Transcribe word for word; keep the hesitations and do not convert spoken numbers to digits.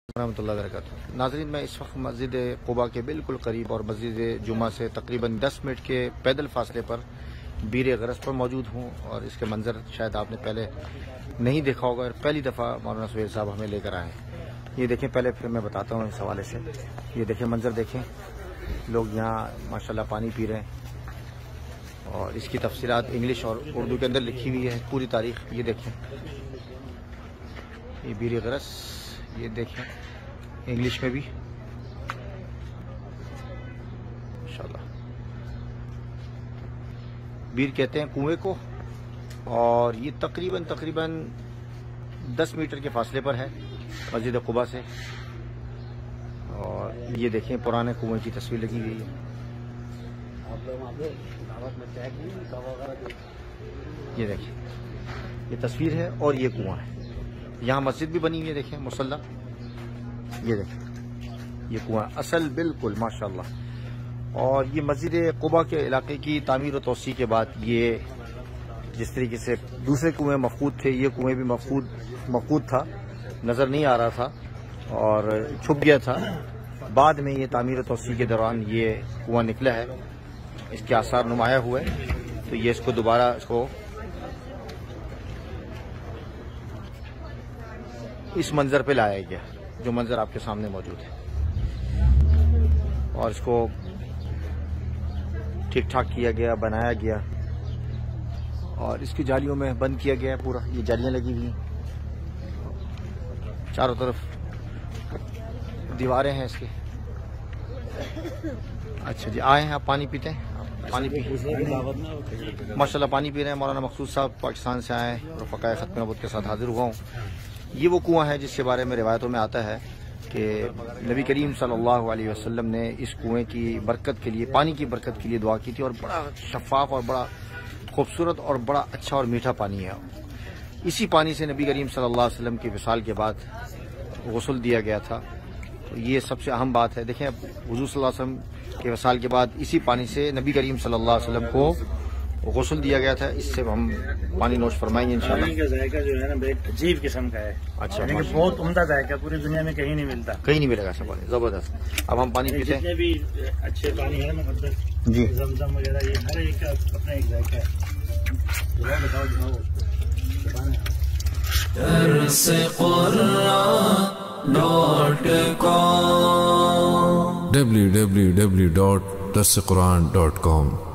रहमतुल्लाहि व बरकातुहू। नाज़रीन, मैं इस वक्त मस्जिद क़ुबा के बिल्कुल करीब और मस्जिद जुमा से तकरीबन दस मिनट के पैदल फासले पर बीर गरस पर मौजूद हूँ और इसके मंजर शायद आपने पहले नहीं देखा होगा और पहली दफ़ा मौलाना सुहेल साहब हमें लेकर आए। ये देखें, पहले फिर मैं बताता हूँ इस हवाले से। ये देखें मंजर, देखें लोग यहाँ माशाल्लाह पानी पी रहे हैं और इसकी तफसीलात इंग्लिश और उर्दू के अंदर लिखी हुई है, पूरी तारीख। ये देखें, ये बीर गरस, ये देखें इंग्लिश में भी माशाल्लाह। बीर कहते हैं कुएं को और ये तकरीबन तकरीबन दस मीटर के फासले पर है मस्जिद क़ुबा से। और ये देखें पुराने कुएं की तस्वीर लगी हुई है। ये देखिए, ये तस्वीर है और ये कुआं है। यहाँ मस्जिद भी बनी हुई है, देखें मुसल्ला। ये देखें, ये कुआं असल बिल्कुल माशाल्लाह। और ये मस्जिद क़ुबा के इलाके की तामीर और तोसी के बाद ये जिस तरीके से दूसरे कुएं मफकूद थे, ये कुएं भी मफकूद मफकूद था, नज़र नहीं आ रहा था और छुप गया था। बाद में ये तामीर और तोसी के दौरान ये कुआं निकला है, इसके आसार नुमाया हुए, तो ये इसको दोबारा इसको इस मंजर पे लाया गया जो मंजर आपके सामने मौजूद है। और इसको ठीक ठाक किया गया, बनाया गया और इसकी जालियों में बंद किया गया है पूरा। ये जालियां लगी हुई हैं, चारों तरफ दीवारें हैं इसकी। अच्छा जी, आए हैं आप, पानी पीते हैं? पानी पी माशाल्लाह पानी पी रहे हैं। मौलाना मकसूद साहब पाकिस्तान से आए और फ़क़ाए ख़त्म नबूवत के साथ हाजिर हुआ हूँ। ये वो कुआं है जिसके बारे में रिवायतों में आता है कि नबी करीम सल्लल्लाहु अलैहि वसल्लम ने इस कुएं की बरकत के लिए, पानी की बरकत के लिए दुआ की थी और बड़ा शफाफ और बड़ा खूबसूरत और बड़ा अच्छा और मीठा पानी है। इसी पानी से नबी करीम सल्लल्लाहु अलैहि वसल्लम के विसाल के बाद गुस्ल दिया गया था। तो ये सबसे अहम बात है। देखें, हुज़ूर सल्लल्लाहु अलैहि वसल्लम के विसाल के बाद इसी पानी से नबी करीम सल्लल्लाहु अलैहि वसल्लम को गुस्ल दिया गया था। इससे हम पानी नोश फरमाएंगे इंशाल्लाह। पानी का जायका जो है ना एक अजीब किस्म का है। अच्छा, बहुत उम्दा जायका, पूरी दुनिया में कहीं नहीं मिलता, कहीं नहीं मिलेगा ऐसा पानी, जबरदस्त। अब हम पानी पीते हैं। जितने भी अच्छे पानी है ना, मतलब जी ज़मज़म वगैरह, ये हर एक का अपना एक जायका है। बताओ बताओ Dars Quran dot com W W W dot Dars Quran dot com